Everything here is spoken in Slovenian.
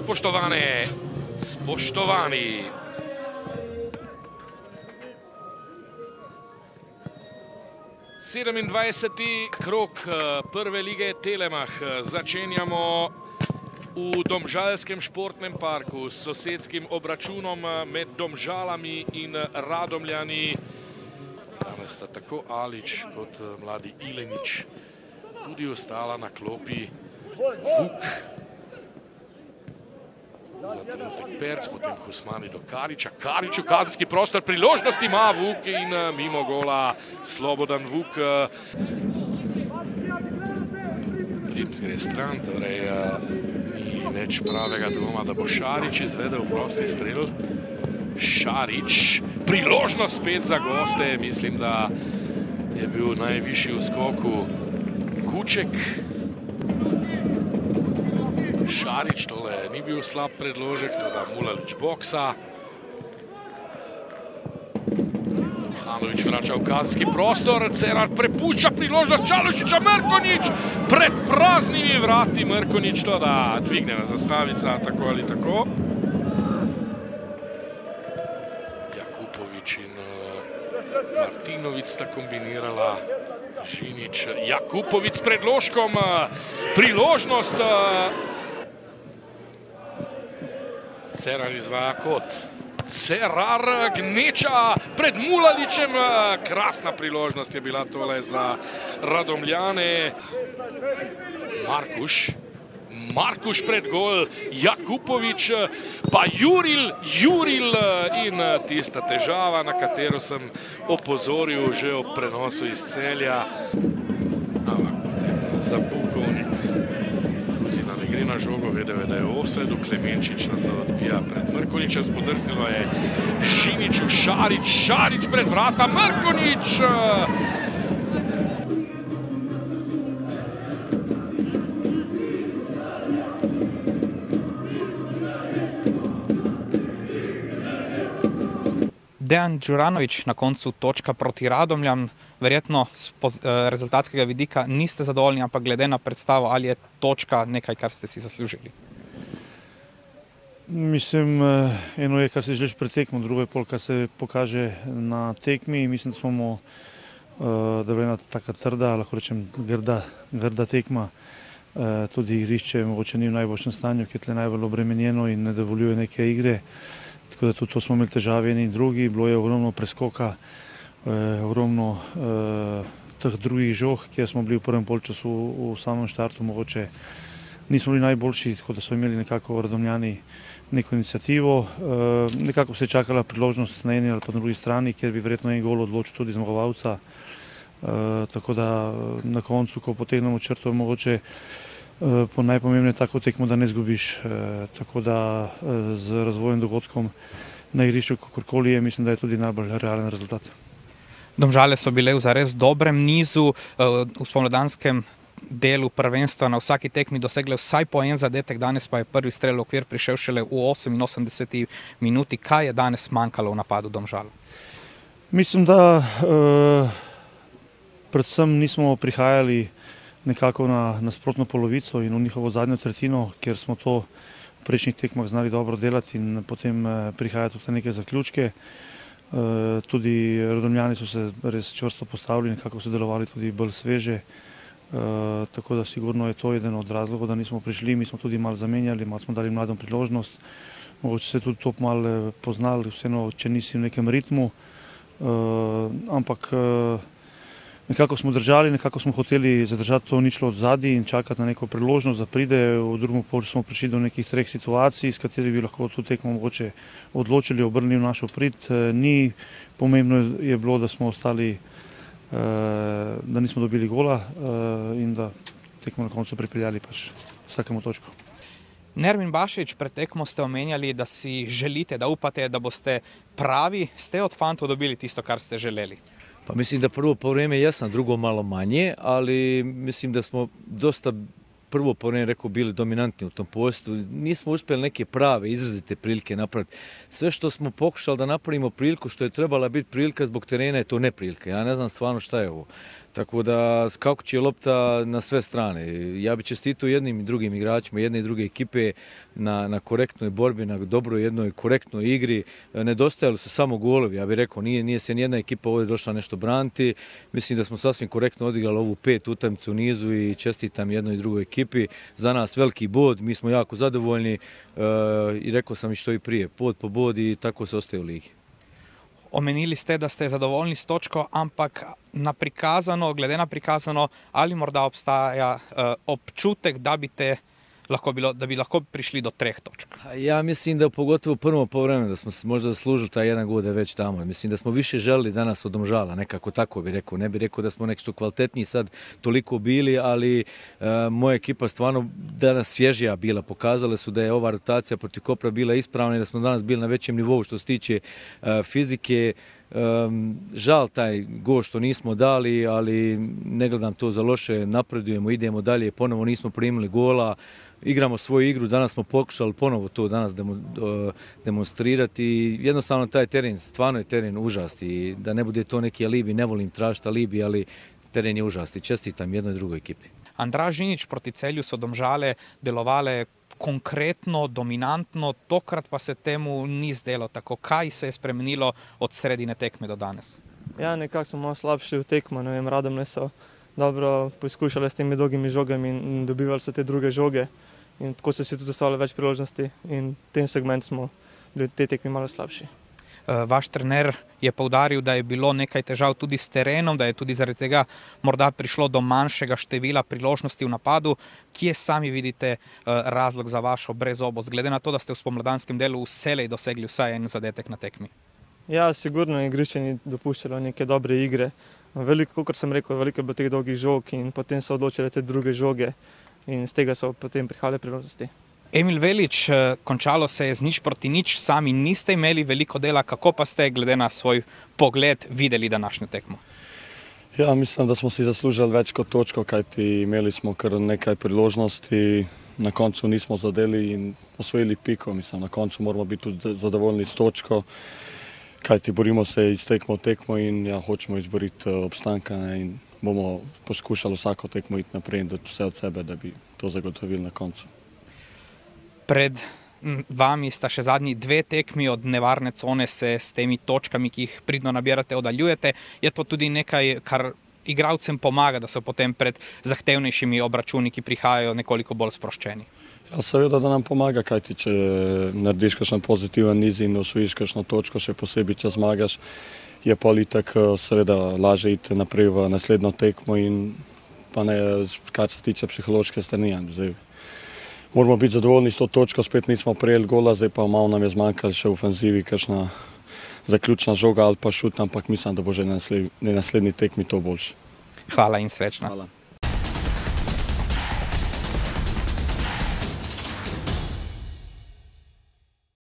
spoštovane, spoštovani. Sedemindvajseti krog prve lige Telemach začenjamo v Domžalskem športnem parku s sosedskim obračunom med Domžalami in Radomljani. Danes sta tako Alič kot mladi Ilenič tudi ostala na klopi. Vuk za trenutek Perc, potem Husmani do Kariča. Karič v kazenski prostor, priložnost ima Vuk in mimo gola Slobodan Vuk. Rimc gre stran, torej ni več pravega dvoma, da bo Šarič izvedel prosti strel. Šarič, priložnost spet za goste, mislim, da je bil najvišji v skoku Kuček. Šarič, tole ni bil slab predložek, toda Mulalič boksa. Muhanovič vrača v kazenski prostor, Cerar prepušča priložnost Čalošiča, Mrkonjić pred praznimi vrati, Mrkonjić toda dvignjena zastavica, tako ali tako. Jakupovič in Martinović sta kombinirala. Žinič, Jakupović s predložkom, priložnost. Cerar izvaja kot. Cerar gneča pred Mulaličem. Krasna priložnost je bila tole za Radomljane. Markuš pred gol, Jakupović, pa Juril in tista težava, na katero sem opozoril že ob prenosu iz Celja. Ampak potem za Bukovnik. Gruzina ne gre na žogo, vedel je, da je v offsidu, Klemenčič na to odbija pred Mrkonjićem, spodrsnilo je Žiniču, Šarič pred vrata, Mrkonjić! Dejan Đuranović na koncu točka proti Radomljam. Verjetno z rezultatskega vidika niste zadovoljni, ampak glede na predstavo, ali je točka nekaj, kar ste si zaslužili? Mislim, eno je, kar se želiš pred tekmo, drugo je pol, kar se pokaže na tekmi. Mislim, da smo da je bila ena taka trda, lahko rečem grda tekma. Tudi igrišče mogoče ni v najboljšem stanju, ki je tle najbolj obremenjeno in ne dovoljuje neke igre. Tako da tudi to smo imeli težave eni in drugi, bilo je ogromno preskoka, ogromno teh drugih žog, kjer smo bili v prvem polčasu v samem štartu, mogoče nismo bili najboljši, tako da smo imeli nekako Radomljani neko inicijativo. Nekako se je čakala priložnost na eni ali pa na drugi strani, kjer bi verjetno en gol odločil tudi zmagovalca. Tako da na koncu, ko potegnemo črto, je mogoče po najpomembneje tako tekmo, da ne izgubiš. Tako da z razvojem dogodkom na igrišču kakorkoli je, mislim, da je tudi najbolj realen rezultat. Domžale so bile v zares dobrem nizu, v spomladanskem delu prvenstva na vsaki tekmi dosegle vsaj po en zadetek, danes pa je prvi strel v okvir prišel šele v 88. minuti. Kaj je danes manjkalo v napadu Domžal? Mislim, da predvsem nismo prihajali nekako na nasprotno polovico in v njihovo zadnjo tretjino, kjer smo to v prejšnjih tekmah znali dobro delati in potem prihajati v neke zaključke. Tudi Radomljani so se res čvrsto postavili, nekako so delovali tudi bolj sveže. Tako da sigurno je to eden od razlogov, da nismo prišli. Mi smo tudi malo zamenjali, malo smo dali mladom priložnost. Mogoče se tudi to malo poznali, vseeno, če nisi v nekem ritmu. Ampak nekako smo držali, nekako smo hoteli zadržati to ničlo od zadaj in čakati na neko priložnost, da pride. V drugem polčasu smo prišli do nekih treh situacij, s katerih bi lahko to tekmo mogoče odločili, obrnili v našo prid. Ni pomembno je bilo, da smo ostali, da nismo dobili gola in da tekmo na koncu pripeljali pač vsakemu točko. Nermin Bašić, pred tekmo ste omenjali, da si želite, da upate, da boste pravi. Ste od fantov dobili tisto, kar ste želeli? Pa mislim da prvo povreme jesam, drugo malo manje, ali mislim da smo dosta prvo povremeno rekao bili dominantni u tom postu. Nismo uspjeli neke prave, izrazite prilike napraviti. Sve što smo pokušali da napravimo priliku što je trebala biti prilika zbog terena je to neprilika. Ja ne znam stvarno šta je ovo. Tako da skakući je lopta na sve strane. Ja bih čestitao jednim i drugim igračima, jedne i druge ekipe na korektnoj borbi, na dobroj jednoj korektnoj igri. Nedostajali su samo golovi, ja bih rekao, nije se nijedna ekipa ovdje došla nešto braniti. Mislim da smo sasvim korektno odigrali ovu 5 utakmica u nizu i čestitam jednoj i drugoj ekipi. Za nas veliki bod, mi smo jako zadovoljni i rekao sam i što i prije, bod po bod i tako se ostaje u ligi. Omenili ste, da ste zadovoljni s točko, ampak glede na prikazano, ali morda obstaja občutek, da bi lahko prišli do 3 točk? Ja mislim da pogotovo prvo povremeno da smo možda zaslužili taj jedan gol da je već tamo. Mislim da smo više želili danas od Domžala, nekako tako bih rekao. Ne bih rekao da smo nešto kvalitetniji sad toliko bili, ali moja ekipa stvarno danas svježija bila. Pokazale su da je ova rotacija protiv Kopra bila ispravna i da smo danas bili na većem nivou što se tiče fizike. Žal taj gol što nismo dali, ali ne gledam to za loše, napredujemo, idemo dalje, ponovo nismo primili gola, igramo svoju igru, danas smo pokušali ponovo to danas demonstrirati. Jednostavno taj teren, stvarno je teren užas i da ne bude to neki alibi, ne volim tražiti alibi, ali teren je užas i čestitam jednoj drugoj ekipi. Andraž Žinič, proti Celju so Domžale delovale konkretno, dominantno, tokrat pa se temu ni zdelo tako. Kaj se je spremenilo od sredine tekme do danes? Ja, nekako smo malo slabši v tekmo, ne vem, Radomlje so dobro poskušali s temi dolgimi žogami in dobivali so te druge žoge in tako so si tudi ustvarjali več priložnosti in v tem segmentu smo bili te tekmi malo slabši. Vaš trener je poudaril, da je bilo nekaj težav tudi s terenom, da je tudi zaradi tega morda prišlo do manjšega števila priložnosti v napadu. Kje sami vidite razlog za vašo brezobost, glede na to, da ste v spomladanskem delu vselej dosegli vsaj en zadetek na tekmi? Ja, sigurno igrišče ni dopuščalo neke dobre igre. Veliko, kot sem rekel, veliko je bilo teh dolgih žog in potem so odločile te druge žoge in z tega so potem prihajale priložnosti. Emil Velič, končalo se je z 0-0, sami niste imeli veliko dela, kako pa ste glede na svoj pogled videli današnjo tekmo? Ja, mislim, da smo si zaslužili več kot točko, kajti imeli smo kar nekaj priložnosti, na koncu nismo zadeli in osvojili piko. Mislim, na koncu moramo biti tudi zadovoljni s točko, kajti borimo se iz tekmo v tekmo in ja, hočemo izboriti obstanka in bomo poskušali vsako tekmo iti naprej in dati vse od sebe, da bi to zagotovili na koncu. Pred vami sta še zadnji 2 tekmi, od nevarne cone se s temi točkami, ki jih pridno nabirate, oddaljujete. Je to tudi nekaj, kar igralcem pomaga, da so potem pred zahtevnejšimi obračuni, ki prihajajo, nekoliko bolj sproščeni? Ja, seveda, da nam pomaga, kajti če narediš kakšen pozitiven niz in osvojiš kakšno točko, še posebej, če zmagaš, je politik seveda lažje iti naprej v naslednjo tekmo in pa ne, kar se tiče psihološke strani. Moramo biti zadovoljni s to točko, spet nismo prejeli gola, zdaj pa malo nam je zmanjkalo še v ofenzivi, kakšna zaključna žoga ali pa šut, ampak mislim, da bo že na naslednji tekmi to boljše. Hvala in srečno. Hvala.